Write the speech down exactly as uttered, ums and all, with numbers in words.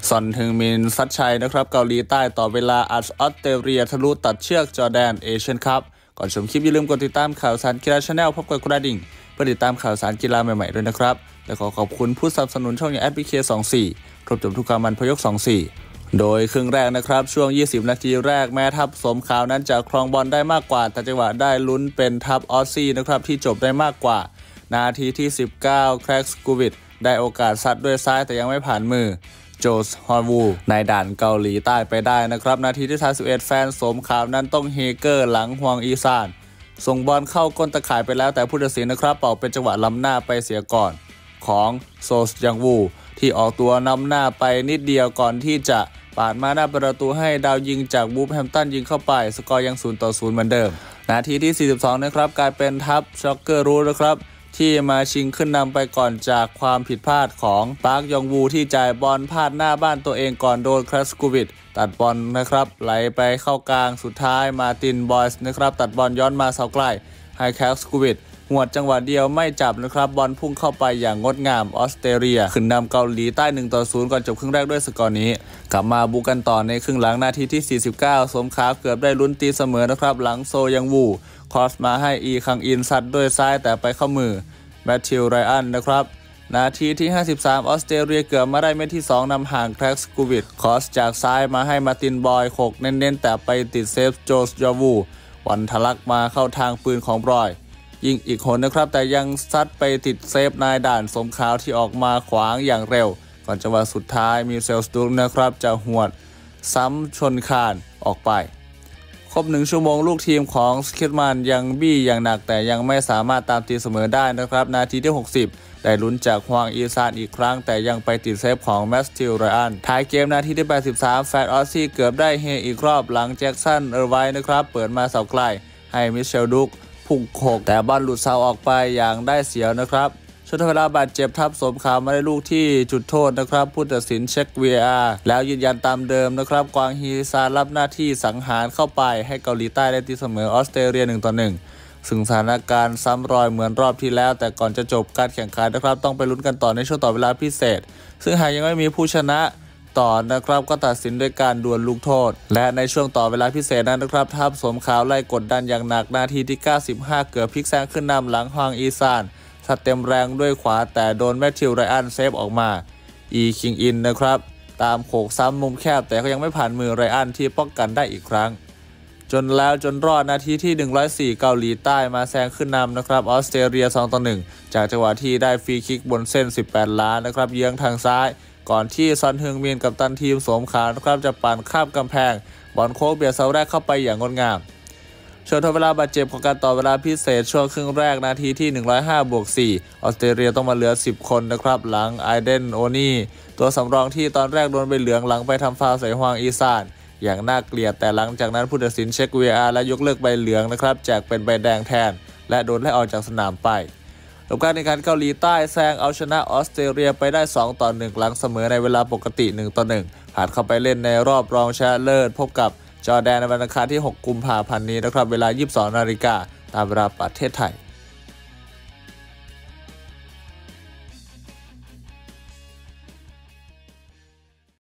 ซอนฮึงมินซัดชัยนะครับเกาหลีใต้ต่อเวลาอัดออสเตรเลียทะลุตัดเชือกจอร์แดนเอเชียนคัพก่อนชมคลิปอย่าลืมกดติดตามข่าวสารกีฬาชาแนลพบกับกระดิ่งเพื่อติดตามข่าวสารกีฬาใหม่ๆด้วยนะครับและขอขอบคุณผู้สนับสนุนช่องอย่างแอปพลิเคชันสองสี่ครบจบทุกความมันพยกสองสี่โดยครึ่งแรกนะครับช่วงยี่สิบนาทีแรกแม้ทัพสมขาวนั้นจะครองบอลได้มากกว่าแต่จังหวะได้ลุ้นเป็นทัพออสซี่นะครับที่จบได้มากกว่านาทีที่สิบเก้าแคร็กสกูวิดได้โอกาสซัดด้วยซ้ายแต่ยังไม่ผ่านมือโจสฮอนวูในด่านเกาหลีใต้ไปได้นะครับนาทีที่สามสิบเอ็ดแฟนสมขาวนั้นต้องเฮเกอร์หลังฮวงอีซานส่งบอลเข้าก้นตะข่ายไปแล้วแต่ผู้ตัดสินนะครับเป่าเป็นจังหวะล้ำหน้าไปเสียก่อนของโซสยังวูที่ออกตัวนำหน้าไปนิดเดียวก่อนที่จะปาดมาหน้าประตูให้ดาวยิงจากบูฟแฮมตันยิงเข้าไปสกอร์ยังศูนย์ต่อศูนย์เหมือนเดิมนาทีที่สี่สิบสองนะครับกลายเป็นทัพช็อกเกอร์รูนะครับที่มาชิงขึ้นนำไปก่อนจากความผิดพลาดของปาร์คยองวูที่จ่ายบอลพลาดหน้าบ้านตัวเองก่อนโดนคราสกูวิดตัดบอลนะครับไหลไปเข้ากลางสุดท้ายมาตินบอยส์นะครับตัดบอลย้อนมาเสาใกล้ให้คราสกูวิดหวดจังหวะเดียวไม่จับนะครับบอลพุ่งเข้าไปอย่างงดงามออสเตรเลียขึ้นนำเกาหลีใต้หนึ่งต่อศูนย์ก่อนจบครึ่งแรกด้วยสกอร์นี้กลับมาบุกกันต่อในครึ่งหลังนาทีที่สี่สิบเก้าสมขาวเกือบได้ลุ้นตีเสมอนะครับหลังโซยังวูครอสมาให้อีคังอินซัดด้วยซ้ายแต่ไปเข้ามือแมทธิวไรอันนะครับนาทีที่ห้าสิบสามออสเตรเลียเกือบมาได้เม็ดที่สองนำห่างแคร็กสกูวิดครอสจากซ้ายมาให้มาตินบอยหกเน้นๆแต่ไปติดเซฟโจสยอวูวันทะลักมาเข้าทางปืนของบรอยยิงอีกคนนะครับแต่ยังซัดไปติดเซฟนายด่านสมขาวที่ออกมาขวางอย่างเร็วก่อนจังหวะสุดท้ายมีเซลสตูลนะครับจะหวดซ้ำชนคานออกไปครบหนึ่งชั่วโมงลูกทีมของสคิดมันยังบี้อย่างหนักแต่ยังไม่สามารถตามตีเสมอได้นะครับนาทีที่หกสิบได้ลุ้นจากฮวงอีซานอีกครั้งแต่ยังไปติดเซฟของแมสติลไรอันท้ายเกมนาทีที่แปดสิบสามแฟนออสซี่เกือบได้เฮอีกรอบหลังแจ็คสันเออร์ไว้นะครับเปิดมาเสาไกลให้มิเชลดุกพุ่งโขกแต่บอลหลุดเสาออกไปอย่างได้เสียวนะครับช่วงเวลาบาดเจ็บทับสมขาวมาได้ลูกที่จุดโทษนะครับผู้ตัดสินเช็ค วี อาร์ แล้วยืนยันตามเดิมนะครับกวางฮีซานรับหน้าที่สังหารเข้าไปให้เกาหลีใต้ได้ตีเสมอออสเตรเลียหนึ่งต่อหนึ่งซึ่งสถานการณ์ซ้ำรอยเหมือนรอบที่แล้วแต่ก่อนจะจบการแข่งขันนะครับต้องไปลุ้นกันต่อในช่วงต่อเวลาพิเศษซึ่งหากยังไม่มีผู้ชนะต่อนะครับก็ตัดสินด้วยการดวลลูกโทษและในช่วงต่อเวลาพิเศษนั้นนะครับทัพสมขาวไล่กดดันอย่างหนักนาทีที่เก้าสิบห้าเกือบพลิกแซงขึ้นนำหลังฮวงอีซานซัดเต็มแรงด้วยขวาแต่โดนแมทธิวไรอันเซฟออกมาอีคิงอินนะครับตามโขกซ้ำมุมแคบแต่ก็ยังไม่ผ่านมือไรอันที่ป้องกันได้อีกครั้งจนแล้วจนรอดนาทีที่หนึ่งร้อยสี่เกาหลีใต้มาแซงขึ้นนำนะครับออสเตรเลียสองต่อหนึ่งจากจังหวะที่ได้ฟรีคิกบนเส้นสิบแปดล้านนะครับเยื้องทางซ้ายก่อนที่ซอนฮึงมินกับตันทีมสมขาวนะครับจะปั่นข้ามกำแพงบอลโค้งเบียดเสาแรกเข้าไปอย่างงดงามช่วงทดเวลาบาดเจ็บของการต่อเวลาพิเศษช่วงครึ่งแรกนาทีที่หนึ่งร้อยห้าบวกสี่ออสเตรเลียต้องมาเหลือสิบคนนะครับหลังไอเดนโอนี่ตัวสำรองที่ตอนแรกโดนใบเหลืองหลังไปทำฟาวล์ใส่ฮวงอีซานอย่างน่าเกลียดแต่หลังจากนั้นผู้ตัดสินเช็ค วี อาร์ และยกเลิกใบเหลืองนะครับแจกเป็นใบแดงแทนและโดนไล่ออกจากสนามไปจบการแข่งขันเกาหลีใต้แซงเอาชนะออสเตรเลียไปได้สองต่อหนึ่งหลังเสมอในเวลาปกติหนึ่งต่อหนึ่งผ่านเข้าไปเล่นในรอบรองชนะเลิศพบกับจอร์แดนในวันอังคารที่หกกุมภาพันธ์นี้นะครับเวลา ยี่สิบสองนาฬิกาตามเวลาประเทศไทย